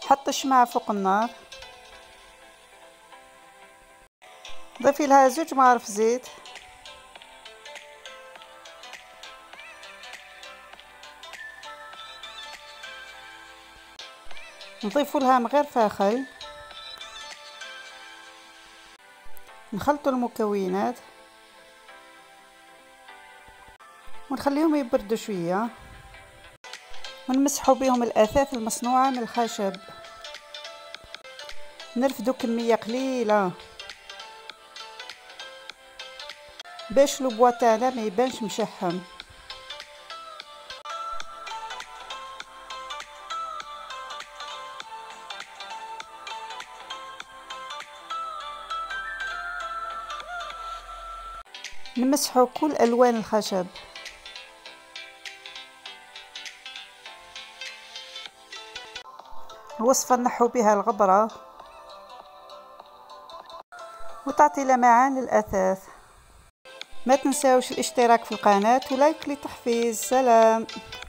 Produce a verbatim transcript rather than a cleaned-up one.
حط الشمعة فوق النار، ضيفي لها زوج مغارف زيت، نضيفوا لها مغرفة خل، نخلطوا المكونات ونخليهم يبردوا شوية، ونمسحوا بهم الأثاث المصنوعة من الخشب، نرفدوا كمية قليلة باش لو بوا تاعنا ما يبانش مشحم. نمسحوا كل ألوان الخشب، الوصفة نحو بها الغبرة وتعطي لمعان للأثاث. ما تنساوش الاشتراك في القناة ولايك لتحفيز. سلام.